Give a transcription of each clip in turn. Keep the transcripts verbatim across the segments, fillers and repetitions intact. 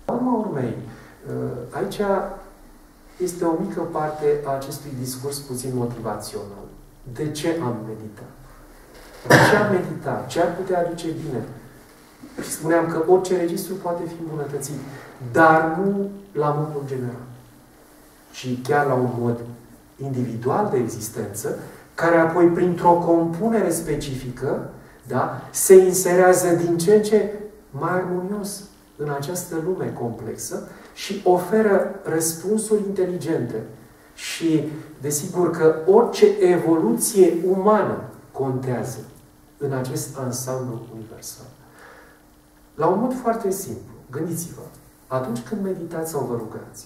La urma urmei, aici este o mică parte a acestui discurs puțin motivațional. De ce am meditat? De ce am meditat? Ce ar putea aduce bine? Și spuneam că orice registru poate fi îmbunătățit, dar nu la modul general, ci chiar la un mod individual de existență, care apoi, printr-o compunere specifică, da, se inserează din ce în ce mai armonios în această lume complexă și oferă răspunsuri inteligente. Și, desigur, că orice evoluție umană contează în acest ansamblu universal. La un mod foarte simplu, gândiți-vă, atunci când meditați sau vă rugați,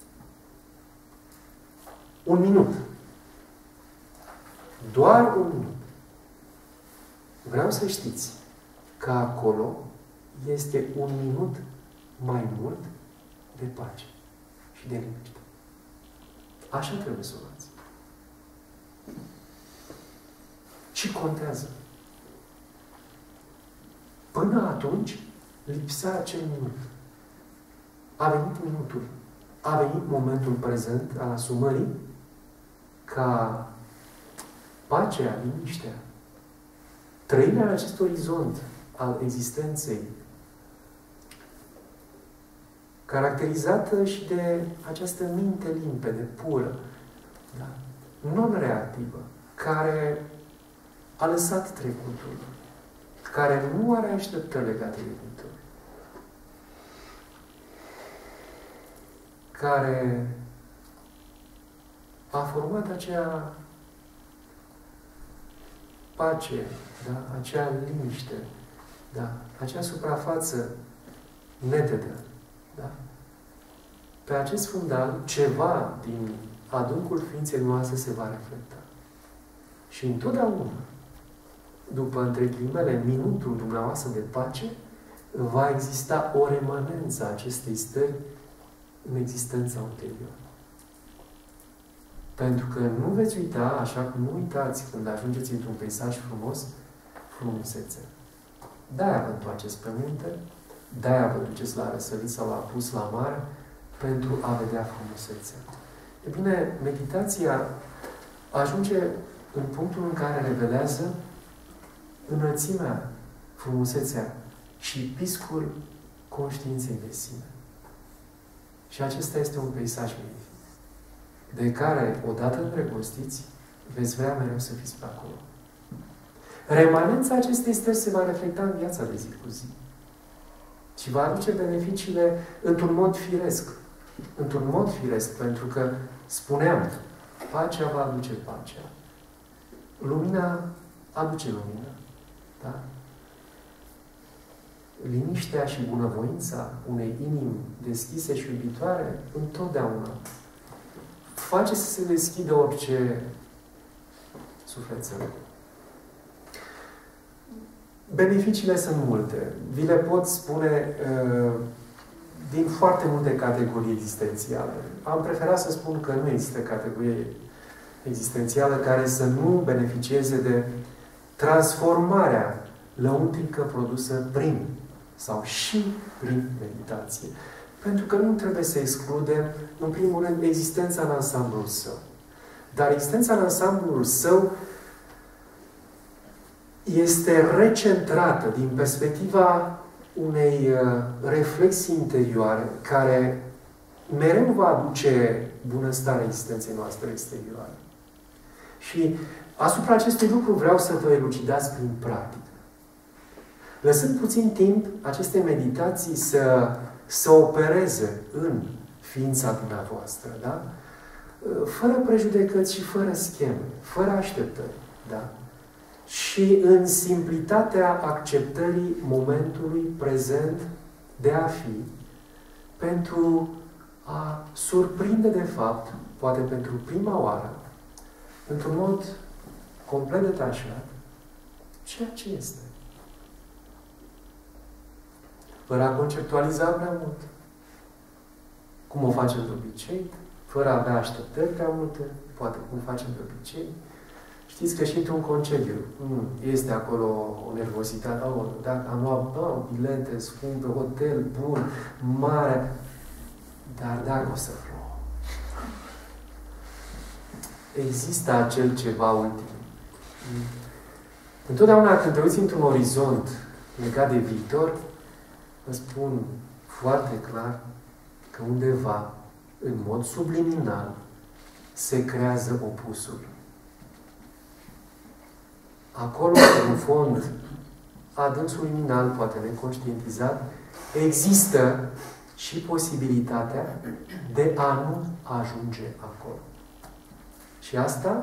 un minut, doar un minut, vreau să știți că acolo este un minut mai mult de pace și de liniște. Așa trebuie să o luați. Și contează. Până atunci, lipsea acel minut. A venit minutul. A venit momentul prezent al asumării ca pacea, liniștea, trăirea în acest orizont al existenței, caracterizată și de această minte limpede, pură, da? Non-reactivă, care a lăsat trecutul, care nu are așteptări legate de viitor, care a format acea pace, da? Acea liniște, da? Acea suprafață netedă. Da? Pe acest fundal, ceva din adâncul ființei noastre se va reflecta. Și întotdeauna, după, între ghilimele, minutul dumneavoastră de pace, va exista o remanență a acestei stări în existența ulterioară. Pentru că nu veți uita, așa cum nu uitați când ajungeți într-un peisaj frumos, frumusețe. De-aia vă întoarceți pe munte, de-aia vă duceți la răsărit sau la apus la mare, pentru a vedea frumusețea. E bine, meditația ajunge în punctul în care revelează înălțimea, frumusețea și piscul conștiinței de sine. Și acesta este un peisaj magnific, de care, odată îndrăgostiți, veți vrea mereu să fiți pe acolo. Remanența acestei stări se va reflecta în viața de zi cu zi. Și va aduce beneficiile într-un mod firesc. Într-un mod firesc, pentru că, spuneam, pacea va aduce pacea. Lumina aduce lumina. Da? Liniștea și bunăvoința unei inimi deschise și iubitoare, întotdeauna face să se deschidă orice sufletel. Beneficiile sunt multe. Vi le pot spune uh, din foarte multe categorii existențiale. Am preferat să spun că nu există categorie existențială care să nu beneficieze de transformarea lăuntrică produsă prin sau și prin meditație. Pentru că nu trebuie să excludem, în primul rând, existența în ansamblul său. Dar existența în ansamblul său este recentrată din perspectiva unei uh, reflexii interioare care mereu va aduce bunăstare existenței noastre exterioare. Și asupra acestui lucru vreau să vă elucidați prin practică. Lăsând puțin timp aceste meditații să, să opereze în ființa dumneavoastră, da? Fără prejudecăți și fără scheme, fără așteptări, da? Și în simplitatea acceptării momentului prezent de a fi, pentru a surprinde, de fapt, poate pentru prima oară, într-un mod complet detașat, ceea ce este. Fără a conceptualiza prea mult. Cum o facem de obicei, fără a avea așteptări prea multe, poate cum facem de obicei. Și Știți că și într-un concediu este acolo o nervozitate. Oh, dacă am luat oh, bilete scumpe, hotel bun, mare, dar dacă o să plouă. Există acel ceva ultim. Întotdeauna când te uiți într-un orizont legat de viitor, vă spun foarte clar că undeva, în mod subliminal, se creează opusul. Acolo, în fond, adânc subliminal, poate neconștientizat, există și posibilitatea de a nu ajunge acolo. Și asta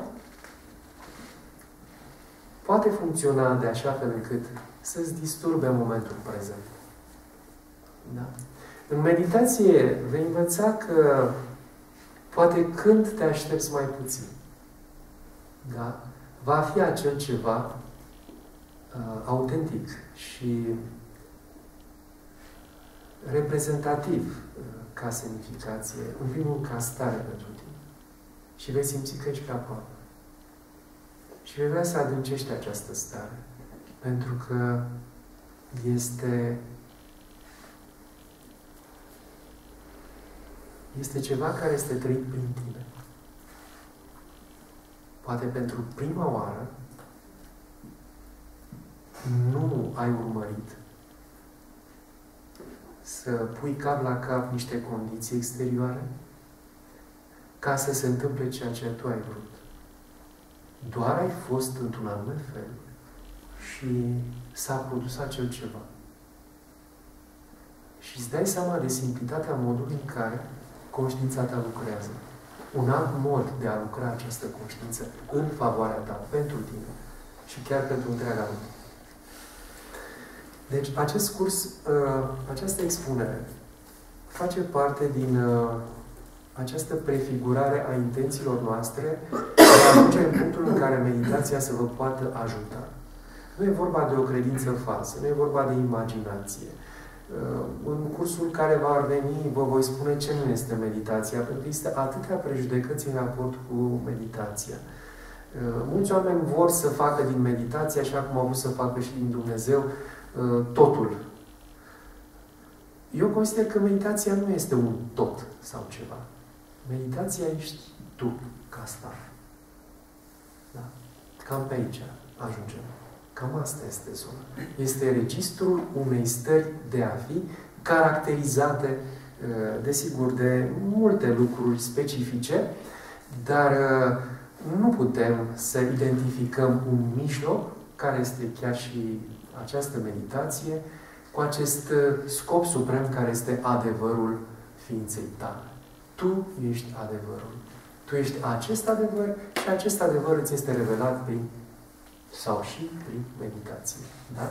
poate funcționa de așa fel încât să-ți disturbe momentul prezent. Da? În meditație vei învăța că poate când te aștepți mai puțin, da? Va fi acel ceva uh, autentic și reprezentativ uh, ca semnificație, în primul ca stare pentru tine. Și vei simți că ești pe aproape. Și vei vrea să adâncești această stare, pentru că este este ceva care este trăit prin tine. Poate pentru prima oară nu ai urmărit să pui cap la cap niște condiții exterioare ca să se întâmple ceea ce tu ai vrut. Doar ai fost într-un anume fel și s-a produs acel ceva. Și îți dai seama de simplitatea modului în care conștiința ta lucrează. Un alt mod de a lucra această conștiință în favoarea ta, pentru tine și chiar pentru întreaga lume. Deci, acest curs, această expunere, face parte din această prefigurare a intențiilor noastre de a ajunge în punctul în care meditația să vă poată ajuta. Nu e vorba de o credință falsă, nu e vorba de imaginație. În cursul care va veni, vă voi spune ce nu este meditația, pentru că există atâtea prejudecăți în raport cu meditația. Mulți oameni vor să facă din meditație, așa cum au vrut să facă și din Dumnezeu, totul. Eu consider că meditația nu este un tot sau ceva. Meditația ești tu, ca stare. Da? Cam pe aici ajungem. Cam asta este zona. Este registrul unei stări de a fi, caracterizate, desigur, de multe lucruri specifice, dar nu putem să identificăm un mijloc, care este chiar și această meditație, cu acest scop suprem care este adevărul ființei tale. Tu ești adevărul. Tu ești acest adevăr și acest adevăr îți este revelat prin sau și prin meditație. Da?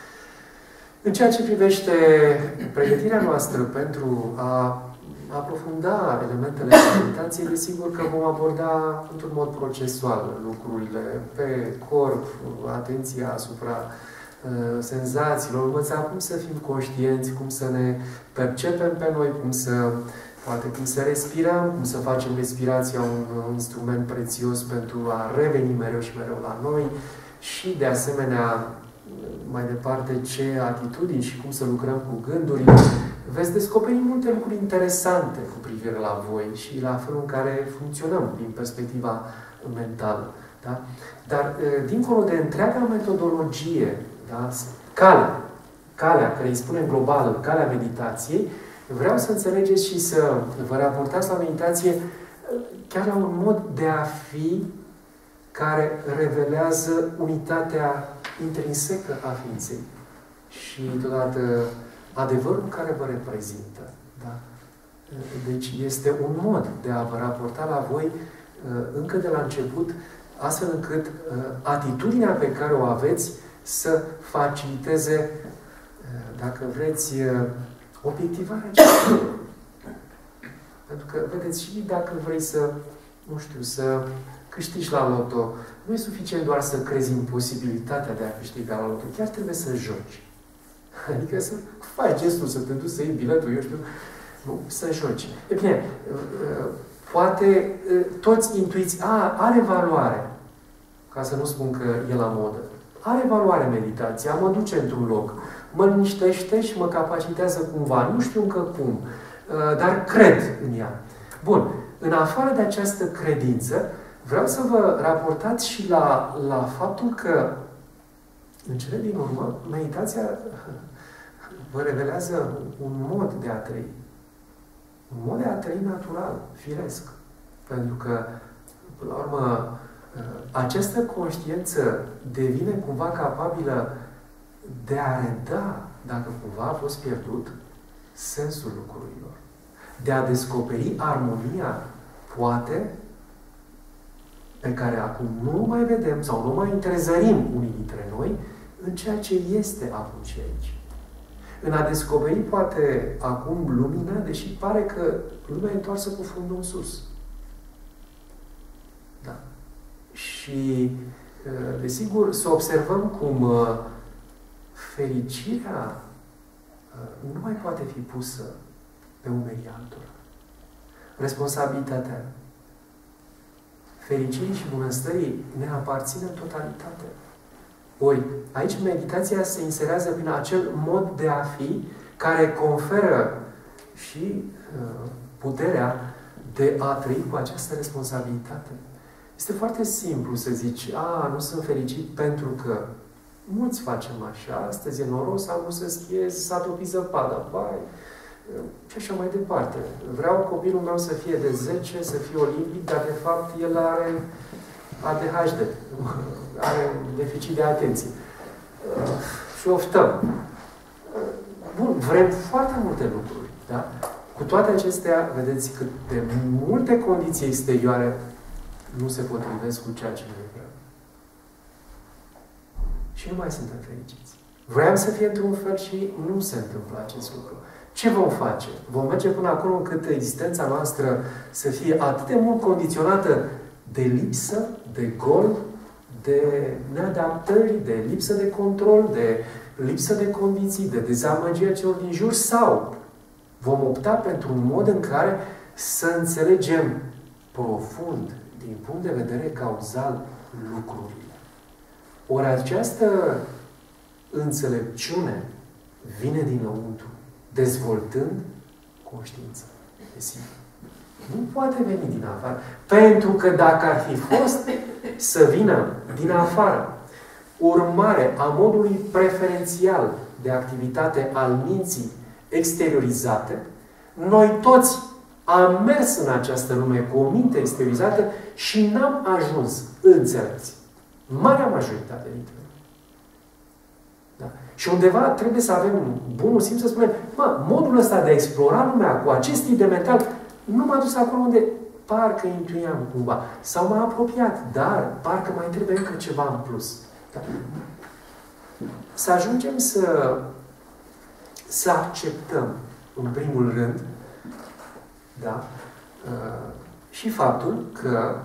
În ceea ce privește pregătirea noastră pentru a aprofunda elementele meditației, desigur că vom aborda într-un mod procesual lucrurile pe corp, atenția asupra uh, senzațiilor, învăța cum să fim conștienți, cum să ne percepem pe noi, cum să, poate cum să respirăm, cum să facem respirația un, un instrument prețios pentru a reveni mereu și mereu la noi și, de asemenea, mai departe, ce atitudini și cum să lucrăm cu gândurile. Veți descoperi multe lucruri interesante cu privire la voi și la felul în care funcționăm din perspectiva mentală. Da? Dar, dincolo de întreaga metodologie, da? calea, calea care îi spunem globală, calea meditației, vreau să înțelegeți și să vă raportați la meditație chiar la un mod de a fi care revelează unitatea intrinsecă a ființei și, totodată, adevărul care vă reprezintă. Da? Deci este un mod de a vă raporta la voi încă de la început, astfel încât atitudinea pe care o aveți să faciliteze, dacă vreți, obiectivarea acestui. Pentru că, vedeți, și dacă vrei să, nu știu, să câștigi la loto, nu e suficient doar să crezi în posibilitatea de a câștiga la loto. Chiar trebuie să joci. Adică să faci gestul, să te duci să iei biletul, eu știu, nu, să joci. E bine, poate toți intuiți, a, are valoare. ca să nu spun că e la modă. Are valoare meditația, mă duce într-un loc, mă liniștește și mă capacitează cumva. Nu știu încă cum, dar cred în ea. Bun. În afară de această credință, vreau să vă raportați și la, la faptul că, în cele din urmă, meditația vă revelează un mod de a trăi. Un mod de a trăi natural, firesc. Pentru că, până la urmă, această conștiință devine cumva capabilă de a reda, dacă cumva a fost pierdut, sensul lucrurilor. De a descoperi armonia, poate, pe care acum nu mai vedem sau nu mai întrezărim unii dintre noi în ceea ce este acum și aici. În a descoperi, poate, acum lumina, deși pare că lumea e întoarsă cu fundul în sus. Da. Și, desigur, să observăm cum fericirea nu mai poate fi pusă pe umerii altora. Responsabilitatea fericirii și bunăstării ne aparține în totalitate. Ori, aici meditația se inserează prin acel mod de a fi care conferă și uh, puterea de a trăi cu această responsabilitate. Este foarte simplu să zici, a, nu sunt fericit pentru că mulți facem așa, astăzi e noros, am vrut să schiez, s-a topit zăpada, vai, și așa mai departe. Vreau copilul meu să fie de zece, să fie olimpic, dar de fapt el are A D H D, are deficit de atenție. Și oftăm. Bun, vrem foarte multe lucruri, da? Cu toate acestea, vedeți cât de multe condiții exterioare nu se potrivesc cu ceea ce noi vrem. Și nu mai suntem fericiți. Vreau să fie într-un fel și nu se întâmplă acest lucru. Ce vom face? Vom merge până acolo încât existența noastră să fie atât de mult condiționată de lipsă, de gol, de neadaptări, de lipsă de control, de lipsă de condiții, de dezamăgirea celor din jur, sau vom opta pentru un mod în care să înțelegem profund, din punct de vedere cauzal, lucrurile. Ori această înțelepciune vine dinăuntru, dezvoltând conștiința. Desigur. Nu poate veni din afară. Pentru că dacă ar fi fost să vină din afară, urmare a modului preferențial de activitate al minții exteriorizate, noi toți am mers în această lume cu o minte exteriorizată și n-am ajuns înțelepți. Marea majoritate dintre noi. Da. Și undeva trebuie să avem bunul simț să spunem, mă, modul ăsta de a explora lumea cu acest tip de mental nu m-a dus acolo unde parcă intuiam cumva. Sau m-a apropiat, dar parcă mai trebuie încă ceva în plus. Da. Să ajungem să, să acceptăm, în primul rând, da, și faptul că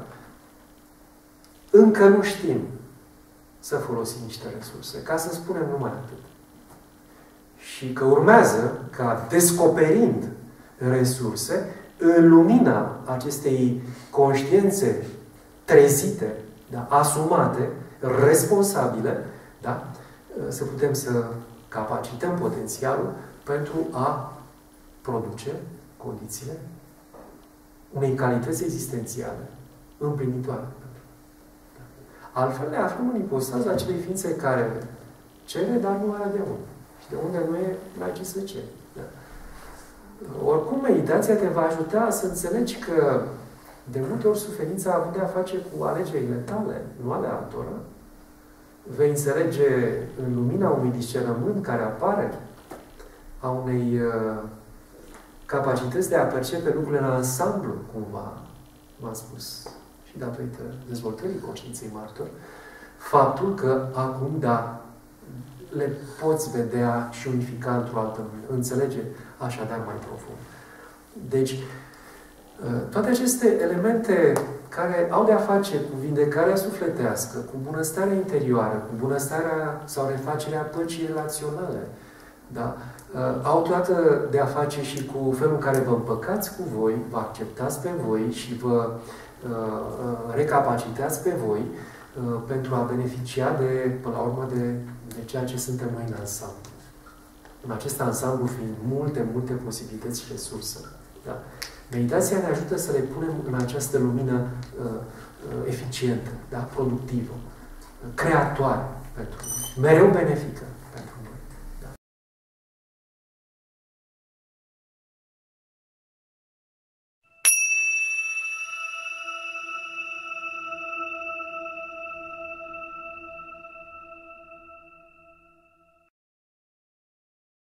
încă nu știm să folosim niște resurse. Ca să spunem numai atât. Și că urmează ca, descoperind resurse, în lumina acestei conștiințe trezite, da, asumate, responsabile, da, să putem să capacităm potențialul pentru a produce condițiile unei calități existențiale împlinitoare. Altfel ne aflăm în ipostaza acelei ființe care cere, dar nu are de unde. Și de unde nu e, n-ai ce să ceri. Da. Oricum, meditația te va ajuta să înțelegi că de multe ori suferința a avut de a face cu alegerile tale, nu ale altora. Vei înțelege în lumina unui discernământ care apare a unei uh, capacități de a percepe lucrurile în ansamblu, cumva, m-am spus, și datorită dezvoltării conștiinței martor, faptul că acum, da, le poți vedea și unifica într-o altă lumină. Înțelege așadar mai profund. Deci, toate aceste elemente care au de-a face cu vindecarea sufletească, cu bunăstarea interioară, cu bunăstarea sau refacerea păcii relaționale, da? Au toată de a face și cu felul în care vă împăcați cu voi, vă acceptați pe voi și vă uh, recapacitați pe voi, uh, pentru a beneficia de, până la urmă, de, de ceea ce suntem noi în ansamblu. În acest ansamblu fiind multe, multe posibilități și resurse. Da? Meditația ne ajută să le punem în această lumină uh, uh, eficientă, da? Productivă, creatoare, pentru mereu benefică.